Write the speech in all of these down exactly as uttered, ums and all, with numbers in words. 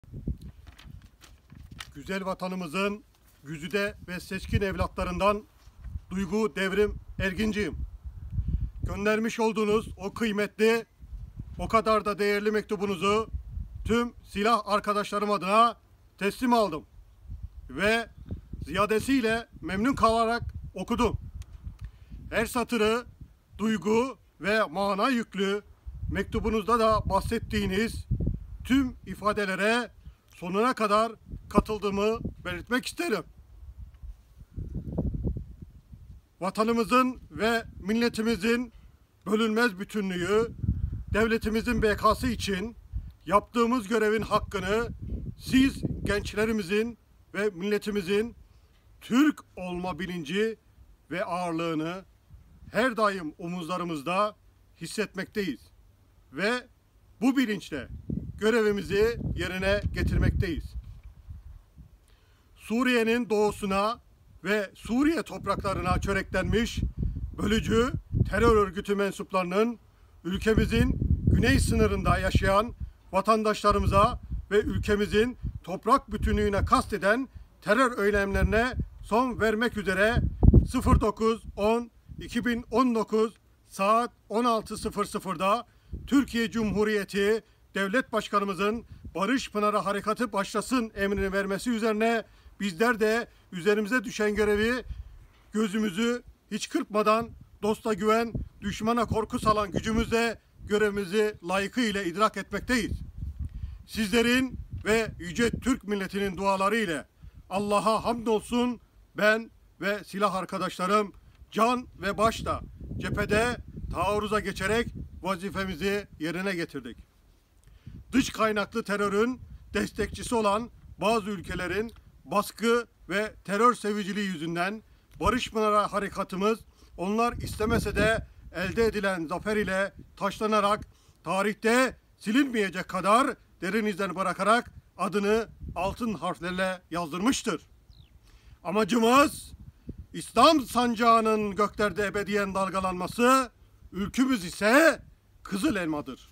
Güzel vatanımızın güzide ve seçkin evlatlarından Duygu Devrim Erginciyim. Göndermiş olduğunuz o kıymetli, o kadar da değerli mektubunuzu tüm silah arkadaşlarım adına teslim aldım. Ve ziyadesiyle memnun kalarak okudum. Her satırı duygu ve mana yüklü mektubunuzda da bahsettiğiniz tüm ifadelere sonuna kadar katıldığımı belirtmek isterim. Vatanımızın ve milletimizin bölünmez bütünlüğü, devletimizin bekası için yaptığımız görevin hakkını siz gençlerimizin ve milletimizin Türk olma bilinci ve ağırlığını her daim omuzlarımızda hissetmekteyiz. Ve bu bilinçle görevimizi yerine getirmekteyiz. Suriye'nin doğusuna ve Suriye topraklarına çöreklenmiş bölücü terör örgütü mensuplarının ülkemizin güney sınırında yaşayan vatandaşlarımıza ve ülkemizin toprak bütünlüğüne kasteden terör eylemlerine son vermek üzere dokuz on iki bin on dokuz saat on altı sıfır sıfır'da Türkiye Cumhuriyeti Devlet Başkanımızın Barış Pınarı Harekatı başlasın emrini vermesi üzerine bizler de üzerimize düşen görevi gözümüzü hiç kırpmadan dosta güven, düşmana korku salan gücümüzle görevimizi layıkıyla idrak etmekteyiz. Sizlerin ve yüce Türk milletinin duaları ile Allah'a hamdolsun ben ve silah arkadaşlarım can ve başla cephede taarruza geçerek vazifemizi yerine getirdik. Dış kaynaklı terörün destekçisi olan bazı ülkelerin baskı ve terör seviciliği yüzünden Barış Pınarı harekatımız onlar istemese de elde edilen zafer ile taşlanarak tarihte silinmeyecek kadar derin izler bırakarak adını altın harflerle yazdırmıştır. Amacımız İslam sancağının göklerde ebediyen dalgalanması, ülkümüz ise kızıl elmadır.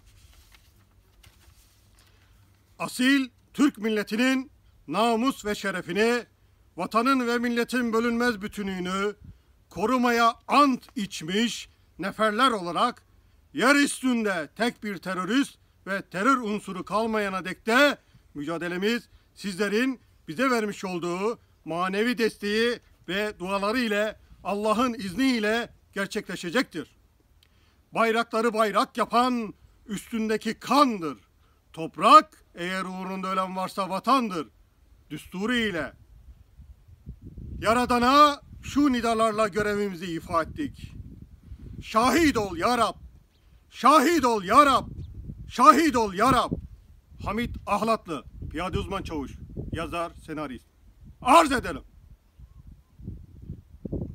Asil Türk milletinin namus ve şerefini, vatanın ve milletin bölünmez bütünlüğünü korumaya ant içmiş neferler olarak yer üstünde tek bir terörist ve terör unsuru kalmayana dek de mücadelemiz sizlerin bize vermiş olduğu manevi desteği ve duaları ile Allah'ın izniyle gerçekleşecektir. Bayrakları bayrak yapan üstündeki kandır. Toprak eğer uğrunda ölen varsa vatandır. Düsturu ile Yaradan'a şu nidalarla görevimizi ifa ettik. Şahit ol ya Rab, şahit ol ya Rab, şahit ol ya Rab. Hamit Ahlatlı, piyade uzman çavuş, yazar, senarist. Arz ederim.